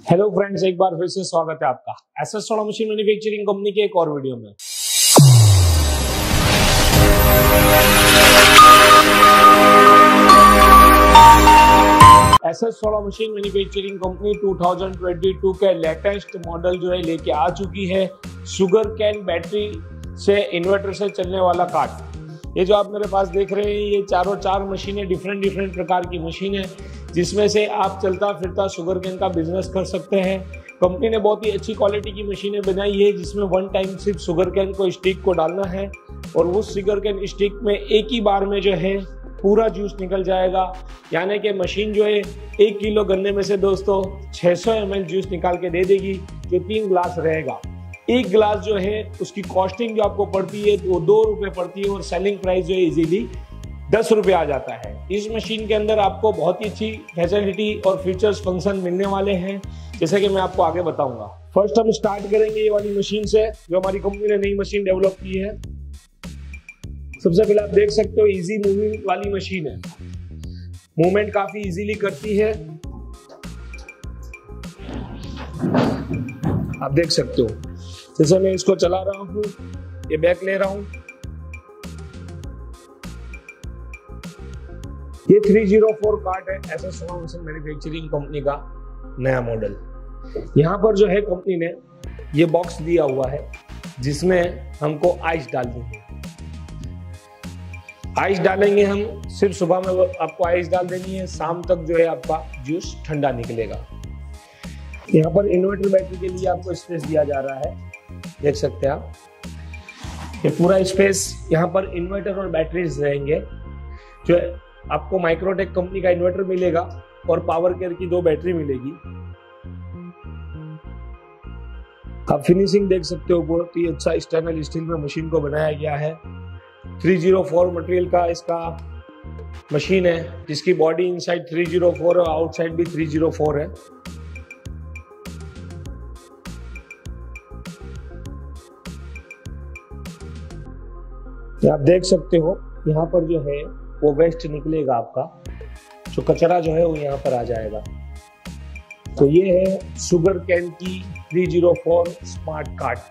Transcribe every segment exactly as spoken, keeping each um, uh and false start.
Hello friends, एक बार फिर से स्वागत है आपका SS solar machine manufacturing company के एक और वीडियो में। SS solar machine manufacturing company दो हज़ार बाईस के लेटेस्ट मॉडल जो है लेके आ चुकी है। शुगर कैन बैटरी से इन्वर्टर से चलने वाला कार्ट। ये जो आप मेरे पास देख रहे हैं, ये चारों चार मशीनें डिफरेंट डिफरेंट प्रकार की मशीन है, जिसमें से आप चलता फिरता शुगर केन का बिजनेस कर सकते हैं। कंपनी ने बहुत ही अच्छी क्वालिटी की मशीनें बनाई है, जिसमें वन टाइम सिर्फ शुगर केन को स्टिक को डालना है और उस शुगर केन स्टिक में एक ही बार में जो है पूरा जूस निकल जाएगा। यानी कि मशीन जो है एक किलो गन्ने में से दोस्तों छह सौ एम एल जूस निकाल के दे देगी, जो तीन ग्लास रहेगा। एक ग्लास जो है उसकी कॉस्टिंग जो आपको पड़ती है वो दो रुपये पड़ती है और सेलिंग प्राइस जो है इजीली दस रुपये आ जाता है। इस मशीन के अंदर आपको बहुत ही अच्छी फैसिलिटी और फीचर्स फंक्शन मिलने वाले हैं, जैसे कि मैं आपको आगे बताऊंगा। फर्स्ट हम स्टार्ट करेंगे ये वाली मशीन से, जो हमारी कंपनी ने नई मशीन डेवलप की है। सबसे पहले आप देख सकते हो इजी मूविंग वाली मशीन है, मूवमेंट काफी इजीली करती है। आप देख सकते हो, जैसे मैं इसको चला रहा हूँ, ये बैक ले रहा हूँ। ये तीन सौ चार कार्ट है SS solar machine manufacturing company का नया मॉडल। यहाँ पर जो है कंपनी ने ये बॉक्स दिया हुआ है, जिसमें हमको आइस डालनी है। आइस डालेंगे हम, सिर्फ सुबह में आपको आइस डाल देनी है, शाम तक जो है आपका जूस ठंडा निकलेगा। यहाँ पर इन्वर्टर बैटरी के लिए आपको स्पेस दिया जा रहा है, देख सकते हैं आप। ये पूरा स्पेस यहाँ पर इन्वर्टर और बैटरीज रहेंगे। जो आपको माइक्रोटेक कंपनी का इन्वर्टर मिलेगा और पावर केयर की दो बैटरी मिलेगी। आप फिनिशिंग देख सकते हो, बहुत ही अच्छा स्टेनलेस स्टील में मशीन को बनाया गया है। तीन सौ चार मटेरियल का इसका मशीन है, जिसकी बॉडी इनसाइड तीन सौ चार और आउटसाइड भी तीन सौ चार है। आप देख सकते हो यहाँ पर जो है वो वेस्ट निकलेगा, आपका जो कचरा जो है वो यहाँ पर आ जाएगा। तो ये है शुगर कैन की तीन सौ चार स्मार्ट कार्ट।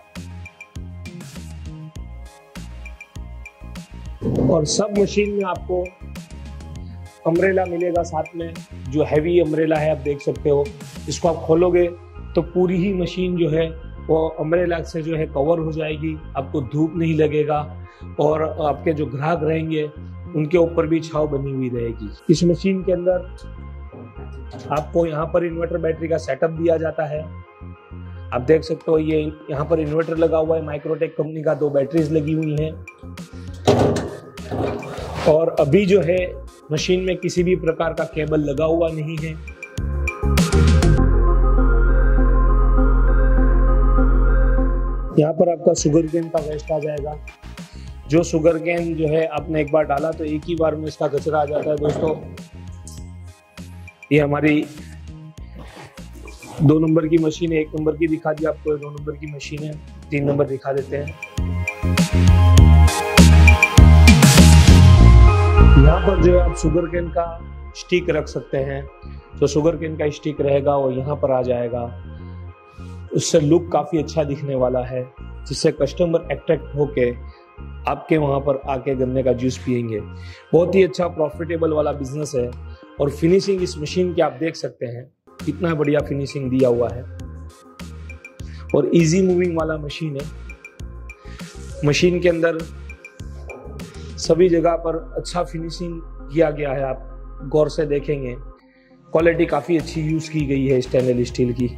और सब मशीन में आपको अम्ब्रेला मिलेगा साथ में, जो हैवी अम्ब्रेला है। आप देख सकते हो, इसको आप खोलोगे तो पूरी ही मशीन जो है वो अम्ब्रेला से जो है कवर हो जाएगी। आपको धूप नहीं लगेगा और आपके जो ग्राहक रहेंगे उनके ऊपर भी छाव बनी हुई रहेगी। इस मशीन के अंदर आपको यहाँ पर इन्वर्टर बैटरी का सेटअप दिया जाता है। आप देख सकते हो, ये यहाँ पर इन्वर्टर लगा हुआ है, माइक्रोटेक कंपनी का दो बैटरीज लगी हुई हैं। और अभी जो है मशीन में किसी भी प्रकार का केबल लगा हुआ नहीं है। यहाँ पर आपका शुगर केन का वेस्ट आ जाएगा। जो शुगर केन जो है आपने एक बार डाला तो एक ही बार में इसका कचरा आ जाता है दोस्तों। ये हमारी दो नंबर की मशीन है, एक नंबर की दिखा दी आपको, दो नंबर की मशीन है, तीन नंबर दिखा देते हैं। यहाँ पर जो है आप शुगर केन का स्टिक रख सकते हैं। तो शुगर केन का स्टिक रहेगा वो यहाँ पर आ जाएगा। उससे लुक काफी अच्छा दिखने वाला है, जिससे कस्टमर अट्रैक्ट होके आपके वहां पर आके गन्ने का जूस पियेंगे। बहुत ही अच्छा प्रॉफिटेबल वाला बिजनेस है। और फिनिशिंग इस मशीन की आप देख सकते हैं, कितना बढ़िया फिनिशिंग दिया हुआ है। और इजी मूविंग वाला मशीन है। मशीन के अंदर सभी जगह पर अच्छा फिनिशिंग किया गया है। आप गौर से देखेंगे, क्वालिटी काफी अच्छी यूज की गई है स्टेनलेस स्टील की।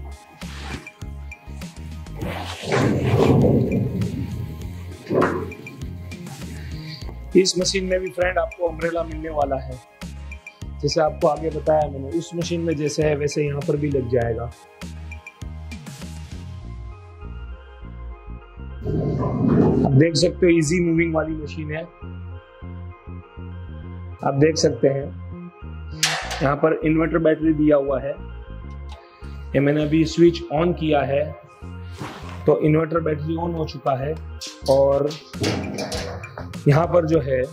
इस मशीन में भी फ्रेंड आपको अम्ब्रेला मिलने वाला है, जैसे आपको आगे बताया मैंने। उस मशीन में जैसे है वैसे यहाँ पर भी लग जाएगा। आप देख सकते हो इजी मूविंग वाली मशीन है। आप देख सकते हैं यहाँ पर इन्वर्टर बैटरी दिया हुआ है। ये मैंने अभी स्विच ऑन किया है तो इन्वर्टर बैटरी ऑन हो चुका है। और यहाँ पर जो है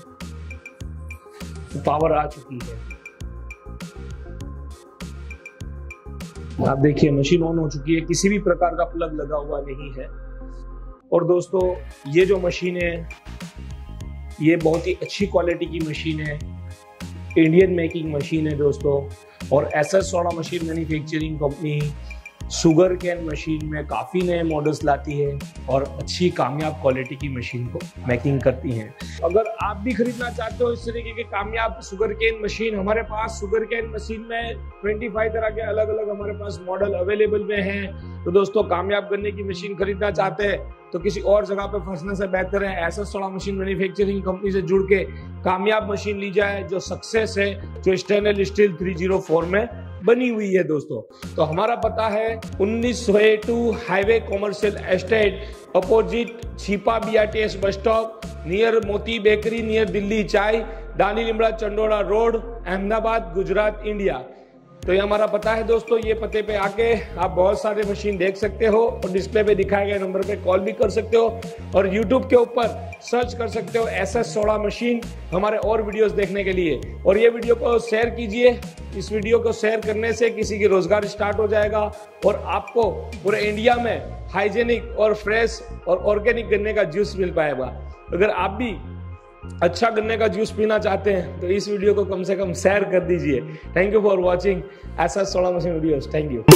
पावर आ चुकी है। आप देखिए मशीन ऑन हो चुकी है, किसी भी प्रकार का प्लग लगा हुआ नहीं है। और दोस्तों ये जो मशीन है ये बहुत ही अच्छी क्वालिटी की मशीन है, इंडियन मेकिंग मशीन है दोस्तों। और S S soda machine manufacturing company sugar cane machine में काफ़ी नए मॉडल्स लाती है और अच्छी कामयाब क्वालिटी की मशीन को मेकिंग करती हैं। अगर आप भी खरीदना चाहते हो इस तरीके के कामयाब शुगर कैन मशीन, हमारे पास शुगर कैन मशीन में पच्चीस तरह के अलग अलग हमारे पास मॉडल अवेलेबल में हैं। तो दोस्तों कामयाब गन्ने की मशीन खरीदना चाहते हैं तो किसी और जगह पे फंसने से बेहतर है S S soda machine manufacturing company से जुड़ के कामयाब मशीन ली जाए जो सक्सेस है, जो स्टेनलेस स्टील तीन सौ चार में बनी हुई है दोस्तों। तो हमारा पता है उन्नीस सौ two highway commercial estate opposite Chhipa B R T S bus stop near Moti bakery near Delhi chai, Dani Limda Chandoda road, Ahmedabad, Gujarat, India. तो ये हमारा पता है दोस्तों। ये पते पे आके आप बहुत सारे मशीन देख सकते हो और डिस्प्ले पे दिखाए गए नंबर पे कॉल भी कर सकते हो और यूट्यूब के ऊपर सर्च कर सकते हो एस एस सोडा मशीन हमारे और वीडियोस देखने के लिए। और ये वीडियो को शेयर कीजिए, इस वीडियो को शेयर करने से किसी की रोजगार स्टार्ट हो जाएगा और आपको पूरे इंडिया में हाइजेनिक और फ्रेश और ऑर्गेनिक गन्ने का जूस मिल पाएगा। अगर आप भी अच्छा गन्ने का जूस पीना चाहते हैं तो इस वीडियो को कम से कम शेयर कर दीजिए। Thank you for watching S S soda machine videos. Thank you.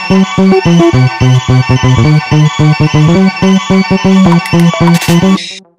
Thank you.